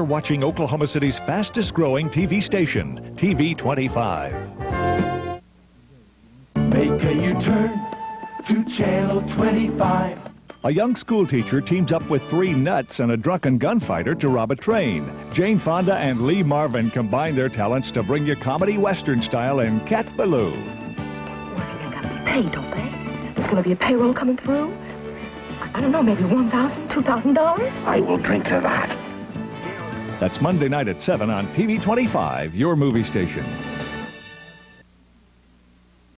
watching Oklahoma City's fastest-growing TV station, TV 25. Make a U-turn to Channel 25. A young schoolteacher teams up with three nuts and a drunken gunfighter to rob a train. Jane Fonda and Lee Marvin combine their talents to bring you comedy western style in Cat Ballou. Well, they gotta be paid, don't they? There's gonna be a payroll coming through. I don't know, maybe $1,000, $2,000? I will drink to that. That's Monday night at 7 on TV 25, your movie station.